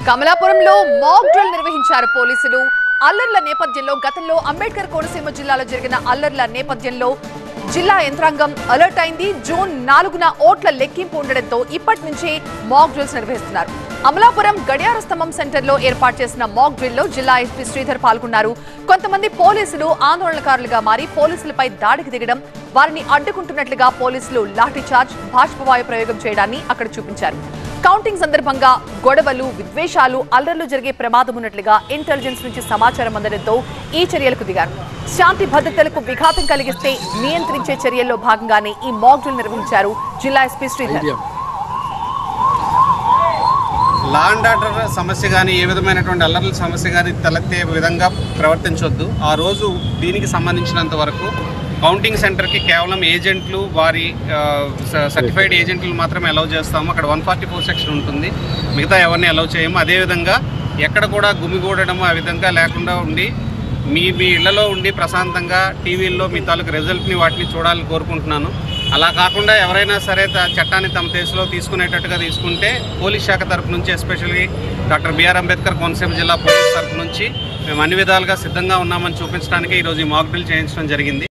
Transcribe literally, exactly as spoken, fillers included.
కమలాపురంలో మాక్ drill నిర్వహించారు పోలీసులు. అల్లర్ల నేపథ్యంలో గతంలో అంబేద్కర్ కోనసీమ జిల్లాలో జరిగిన అల్లర్ల నేపథ్యంలో జిల్లా యంత్రాంగం అలర్ట్ అయింది. జూన్ నాలుగున ఓట్ల లెక్కింపు ఉండడంతో ఇప్పటి నుంచే మాక్ డ్రిల్స్ నిర్వహిస్తున్నారు. అమలాపురం గడియార స్తంభం సెంటర్ లో ఏర్పాటు చేసిన మాక్ డ్రిల్ లో జిల్లా ఎస్పీ శ్రీధర్ పాల్గొన్నారు. కొంతమంది పోలీసులు ఆందోళనకారులుగా మారి పోలీసులపై దాడికి దిగడం, వారిని అడ్డుకుంటున్నట్లుగా పోలీసులు లాఠీ చార్జ్, బాష్పవాయు ప్రయోగం చేయడాన్ని అక్కడ చూపించారు. కౌంటింగ్ సందర్భంగా గొడవలు, విద్వేషాలు, అల్లర్లు జరిగే ప్రమాదం ఉన్నట్లుగా ఇంటెలిజెన్స్ నుంచి సమాచారం అందడంతో ఈ చర్యలకు దిగారు. శాంతి భద్రతలకు విఘాతం కలిగిస్తే నియంత్రించే చర్యల్లో భాగంగానే ఈ మాక్ డ్రిల్ నిర్వహించారు జిల్లా SP Sridhar. Law and order సమస్య కానీ ఏ విధమైనటువంటి అల్లర్ల సమస్య కానీ తలెత్తే విధంగా ప్రవర్తించొద్దు. ఆ రోజు దీనికి సంబంధించినంత వరకు కౌంటింగ్ సెంటర్కి కేవలం ఏజెంట్లు, వారి సర్టిఫైడ్ ఏజెంట్లు మాత్రమే అలౌ చేస్తాము. అక్కడ వన్ ఫార్టీ ఫోర్ సెక్షన్ ఉంటుంది, మిగతా ఎవరిని అలౌ చేయము. అదేవిధంగా ఎక్కడ కూడా గుమిగూడడం ఆ విధంగా లేకుండా ఉండి మీ మీ ఇళ్లలో ఉండి ప్రశాంతంగా టీవీల్లో మీ తాలూకు రిజల్ట్ని వాటిని చూడాలని కోరుకుంటున్నాను. అలా కాకుండా ఎవరైనా సరే చట్టాన్ని తమ దేశంలో తీసుకునేటట్టుగా తీసుకుంటే పోలీస్ శాఖ తరఫు నుంచి, especially doctor B R Ambedkar Konaseema జిల్లా పోలీస్ తరఫు నుంచి మేము అన్ని విధాలుగా సిద్ధంగా ఉన్నామని చూపించడానికి ఈరోజు ఈ మాక్ డ్రిల్ చేయించడం జరిగింది.